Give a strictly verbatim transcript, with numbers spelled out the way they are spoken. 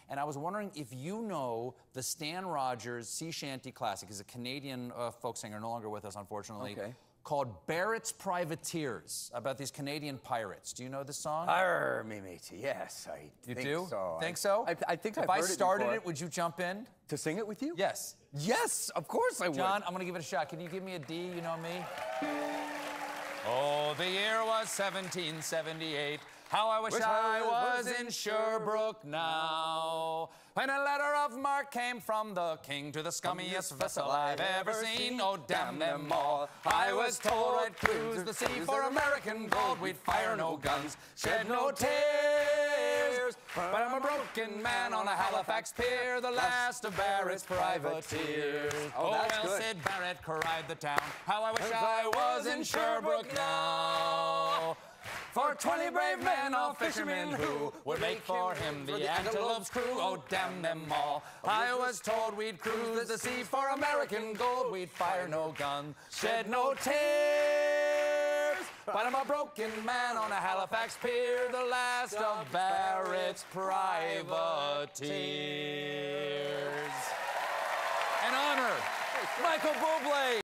and I was wondering if you know the Stan Rogers sea shanty classic. He's a Canadian uh, folk singer, no longer with us, unfortunately. Okay. Called Barrett's Privateers, about these Canadian pirates. Do you know this song? Arr, me matey, yes, I You think do? so. Think so? I, I think if I've I heard started it, it, would you jump in? To sing it with you? Yes. Yes, of course I would. John, I'm gonna give it a shot. Can you give me a D? You know me? Oh, the year was seventeen seventy-eight. How I wish, wish I, I was, was in Sherbrooke now. When a letter of marque came from the king to the scummiest vessel I've ever seen. Oh, damn them all. I was told I'd cruise the sea for American gold. We'd fire no guns, shed no tears. But I'm a broken man on a Halifax pier, the last of Barrett's privateers. Oh, that's well, good. said Barrett, cried the town. How I wish I was in Sherbrooke now. For twenty brave men, all fishermen who would make for him the Antelope's crew. Oh, damn them all. I was told we'd cruise the sea for American gold. We'd fire no gun, shed no tears. But I'm a broken man on a Halifax pier, the last of Barrett's privateers. An honor, Michael Bublé.